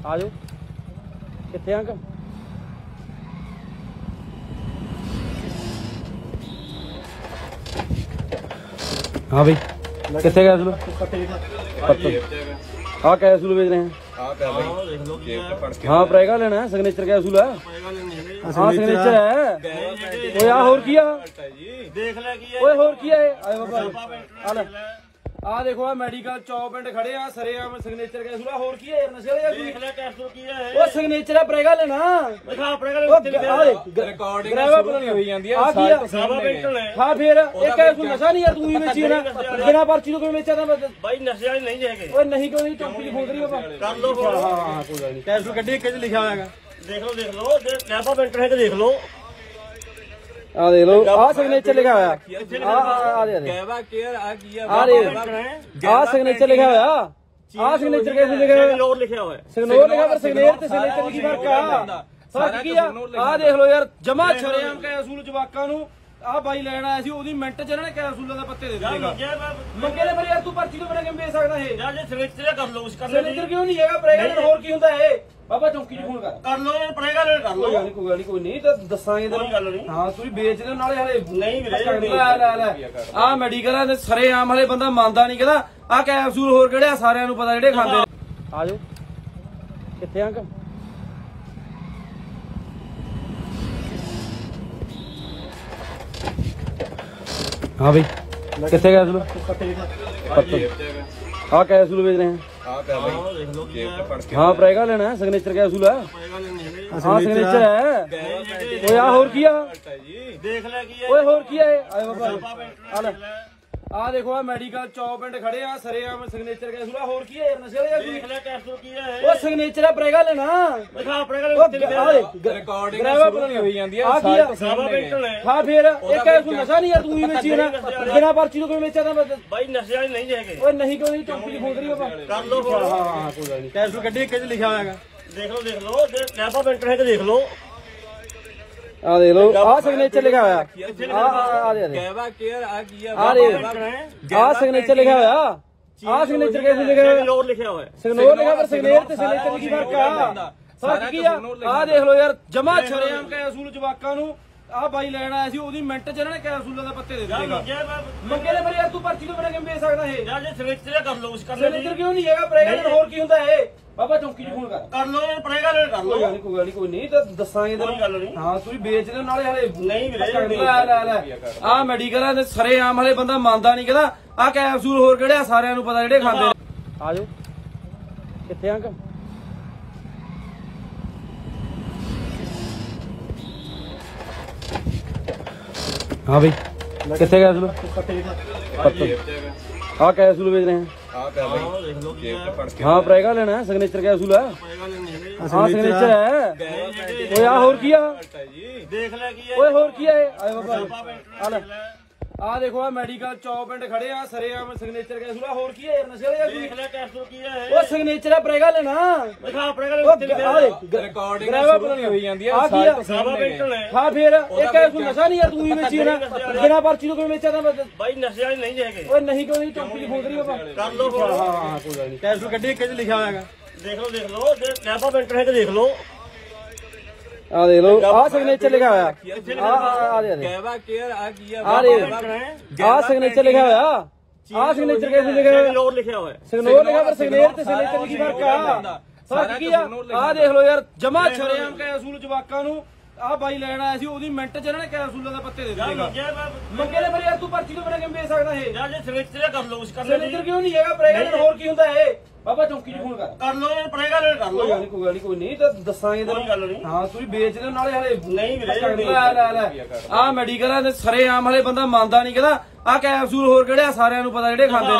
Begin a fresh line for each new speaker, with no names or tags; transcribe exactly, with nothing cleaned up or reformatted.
ਆ ਜਾਓ ਕਿੱਥੇ ਅੰਕ हाँ भाई कितने कैप्सूल हाँ कैप्सूल बेच रहे हैं हाँ प्रेगा लेना है सिग्नेचर कैप्सूल है हाँ सिग्नेचर है वो यार होर किया ओए होर किया है आए बाबा आ देखो आ मेडिकल चौप एंड खड़े आ सरे आ सिग्नेचर कैप्सूल होर किया यार नशे वाला देख ले कैप्सूल किया है वो सिग्नेचर है प्रेगा लेना दिखा प्रेगा रिकॉर्डिंग शुरू होई ਜਾਂਦੀ ਹੈ ਸਾਰਾ ਸਾਰਾ ਬੈਠਣ ਹੈ हां फिर एक कैप्सूल नशा नहीं यार तू ही बेची ना बिना पर्ची तो कोई बेचा था भाई नशे वाले नहीं जाएंगे ओए नहीं क्यों नहीं चौकी फोन करी बाबा कर लो हां हां कोई बात नहीं कैप्सूल कड्डी के लिखा हुआ है देख लो देख लो कैपा बेंटर है तो देख लो आ देख लो आ सिग्नेचर लिखा हुआ आ आ दे कैवा केयर आ किया आ रे आ सिग्नेचर लिखा हुआ आ सिग्नेचर कैसे लिखा है सिग्नेचर लिखा हुआ है सिग्नेचर लिखा पर सिग्नेचर ते सिग्नेचर की फर्क आ फर्क की आ आ देख लो यार जमा छरेआम कैप्सूल जवाकां नु आ भाई ਲੈਣ ਆਇਆ ਸੀ ਉਹਦੀ ਮਿੰਟ ਚ ਇਹਨਾਂ ਨੇ ਕੈਪਸੂਲਾਂ ਦਾ ਪੱਤੇ ਦੇ ਦੇਗਾ ਮੰਗੇ ਨੇ ਫਿਰ ਯਾਰ ਤੂੰ ਪਰਚੀ ਤੋਂ ਬਣਾ ਕੇ ਵੇਚ ਸਕਦਾ ਇਹ ਯਾਰ ਜੇ ਸਿਗਨੇਚਰ ਕਰ ਲਓ ਉਸ ਕਰ ਲੈ ਸਿਗਨੇਚਰ ਕਿਉਂ ਨਹੀਂ ਹੈਗਾ ਪ੍ਰੈਗਨੈਂਟ ਹੋਰ ਕੀ ਹੁੰਦਾ ਇਹ ਬਾਬਾ ਚੌਂਕੀ ਚ ਫੋਨ ਕਰ ਕਰ ਲਓ ਪ੍ਰੈਗਨੈਂਟ ਕਰ ਲਓ ਕੋਈ ਗੱਲ ਨਹੀਂ ਕੋਈ ਗੱਲ ਨਹੀਂ ਕੋਈ ਨਹੀਂ ਤਾਂ ਦੱਸਾਂਗੇ ਤੈਨੂੰ ਹਾਂ ਤੁਸੀਂ ਵੇਚਦੇ ਹੋ ਨਾਲੇ ਹਲੇ ਨਹੀਂ ਵੀਰੇ ਲੈ ਲੈ ਲੈ ਆ ਮੈਡੀਕਲਾਂ ਦੇ ਸਰੇ ਆਮ ਹਲੇ ਬੰਦਾ ਮੰਨਦਾ ਨਹੀਂ ਕਹਿੰਦਾ ਆ ਕੈਪਸੂਲ ਹੋਰ ਕਿਹੜੇ ਆ ਸਾਰਿਆਂ ਨੂੰ ਪਤਾ ਜਿਹੜੇ ਖਾਂਦੇ ਆ ਜਾਓ ਕਿੱਥੇ ਅੰਕ हाँ भाई कितने कैप्सूल हाँ कैप्सूल बेच रहे हैं हाँ प्रेगा लेना है सिग्नेचर कैप्सूल है हाँ सिग्नेचर है वो यार होर किया ओए होर किया है आए बाबा आ देखो आ मेडिकल चौप एंड खड़े आ सरे आ सिग्नेचर कैप्सूल होर किया यार नशे वाला देख ले कैप्सूल किया है वो सिग्नेचर है प्रेगा लेना दिखा प्रेगा रिकॉर्डिंग शुरू होई ਜਾਂਦੀ ਹੈ ਸਾਰਾ ਸਾਰਾ ਬੈਠਣ ਹੈ हां फिर एक कैप्सूल नशा नहीं यार तू ही बेची ना बिना पर्ची तो कोई बेचा था भाई नशे वाले नहीं जाएंगे ओए नहीं क्यों नहीं चौकी फोन करी बाबा कर लो हां हां कोई बात नहीं कैप्सूल कड्डी के लिखा हुआ है देख लो देख लो कैपा बेंटर है तो देख लो आ देख लो आ सिग्नेचर लिखा हुआ आ आ दे कैवा केयर आ किया आ रे आ सिग्नेचर लिखा हुआ आ सिग्नेचर कैसे लिखा है सिग्नेचर लिखा हुआ है सिग्नेचर लिखा पर सिग्नेचर ते सिग्नेचर की फर्क आ फर्क की आ आ देख लो यार जमा छरेआम कैप्सूल जवाकां नु आ भाई ਲੈਣ ਆਇਆ ਸੀ ਉਹਦੀ ਮਿੰਟ ਚ ਇਹਨਾਂ ਨੇ ਕੈਪਸੂਲਾਂ ਦਾ ਪੱਤੇ ਦੇ ਦੇਗਾ ਮੰਗੇ ਨੇ ਫਿਰ ਯਾਰ ਤੂੰ ਪਰਚੀ ਤੋਂ ਬਣਾ ਕੇ ਵੇਚ ਸਕਦਾ ਇਹ ਯਾਰ ਜੇ ਸਿਗਨੇਚਰ ਕਰ ਲਓ ਉਸ ਕਰ ਲੈ ਸਿਗਨੇਚਰ ਕਿਉਂ ਨਹੀਂ ਹੈਗਾ ਪ੍ਰੈਗਨੈਂਟ ਹੋਰ ਕੀ ਹੁੰਦਾ ਇਹ ਬਾਬਾ ਚੌਂਕੀ ਚ ਫੋਨ ਕਰ ਕਰ ਲਓ ਪ੍ਰੈਗਨੈਂਟ ਕਰ ਲਓ ਕੋਈ ਗੱਲ ਨਹੀਂ ਕੋਈ ਗੱਲ ਨਹੀਂ ਕੋਈ ਨਹੀਂ ਤਾਂ ਦੱਸਾਂਗੇ ਤੈਨੂੰ ਹਾਂ ਤੁਸੀਂ ਵੇਚਦੇ ਹੋ ਨਾਲੇ ਹਲੇ ਨਹੀਂ ਵੀਰੇ ਲੈ ਲੈ ਲੈ ਆ ਮੈਡੀਕਲਾਂ ਦੇ ਸਰੇ ਆਮ ਹਲੇ ਬੰਦਾ ਮੰਨਦਾ ਨਹੀਂ ਕਹਿੰਦਾ ਆ ਕੈਪਸੂਲ ਹੋਰ ਕਿਹੜੇ ਆ ਸਾਰਿਆਂ ਨੂੰ ਪਤਾ ਜਿਹੜੇ ਖਾਂਦੇ ਆ ਜਾਓ ਕਿੱਥੇ ਅੰਕ हाँ भाई कितने कैप्सूल हाँ कैप्सूल बेच रहे हैं हाँ प्रेगा लेना है सिग्नेचर कैप्सूल है हाँ सिग्नेचर है वो यार होर किया ओए होर किया है आए बाबा आ देखो आ मेडिकल चौप एंड खड़े आ सरे आ सिग्नेचर कैप्सूल होर किया यार नशे वाला देख ले कैप्सूल किया है वो सिग्नेचर है प्रेगा लेना दिखा प्रेगा रिकॉर्डिंग शुरू होई ਜਾਂਦੀ ਹੈ ਸਾਰਾ ਸਾਰਾ ਬੈਠਣ है हां फिर एक कैप्सूल नशा नहीं यार तू ही बेची ना बिना पर्ची तो कोई बेचा था भाई नशे वाले नहीं जाएंगे ओए नहीं क्यों नहीं चौकी फोन करी बाबा कर लो हां हां कोई बात नहीं कैप्सूल कड्डी के लिखा हुआ है देख लो देख लो कैपा बेंटर है तो देख लो आ देख लो आ सिग्नेचर लिखा हुआ आ आ दे कैवा केयर आ किया आ रे आ सिग्नेचर लिखा हुआ आ सिग्नेचर कैसे लिखा है सिग्नेचर लिखा हुआ है सिग्नेचर लिखा पर सिग्नेचर ते सिग्नेचर की फर्क आ फर्क की आ आ देख लो यार जमा छरेआम कैप्सूल जवाकां नु आ भाई ਲੈਣ ਆਇਆ ਸੀ ਉਹਦੀ ਮਿੰਟ ਚ ਇਹਨਾਂ ਨੇ ਕੈਪਸੂਲਾਂ ਦਾ ਪੱਤੇ ਦੇ ਦੇਗਾ ਮੰਗੇ ਨੇ ਫਿਰ ਯਾਰ ਤੂੰ ਪਰਚੀ ਤੋਂ ਬਣਾ ਕੇ ਵੇਚ ਸਕਦਾ ਇਹ ਯਾਰ ਜੇ ਸਿਗਨੇਚਰ ਕਰ ਲਓ ਉਸ ਕਰ ਲੈ ਸਿਗਨੇਚਰ ਕਿਉਂ ਨਹੀਂ ਹੈਗਾ ਪ੍ਰੈਗਨੈਂਟ ਹੋਰ ਕੀ ਹੁੰਦਾ ਇਹ ਬਾਬਾ ਚੌਂਕੀ ਚ ਫੋਨ ਕਰ ਕਰ ਲਓ ਪ੍ਰੈਗਨੈਂਟ ਕਰ ਲਓ ਕੋਈ ਗੱਲ ਨਹੀਂ ਕੋਈ ਗੱਲ ਨਹੀਂ ਕੋਈ ਨਹੀਂ ਤਾਂ ਦੱਸਾਂਗੇ ਤੈਨੂੰ ਹਾਂ ਤੁਸੀਂ ਵੇਚਦੇ ਹੋ ਨਾਲੇ ਹਲੇ ਨਹੀਂ ਵੀਰੇ ਲੈ ਲੈ ਲੈ ਆ ਮੈਡੀਕਲਾਂ ਦੇ ਸਰੇ ਆਮ ਹਲੇ ਬੰਦਾ ਮੰਨਦਾ ਨਹੀਂ ਕਹਿੰਦਾ ਆ ਕੈਪਸੂਲ ਹੋਰ ਕਿਹੜੇ ਆ ਸਾਰਿਆਂ ਨੂੰ ਪਤਾ ਜਿਹੜੇ ਖਾਂਦੇ